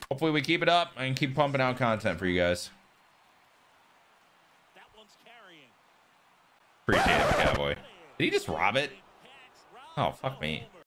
Hopefully we keep it up and keep pumping out content for you guys. Appreciate it, Cowboy. Did he just rob it? Oh, fuck me.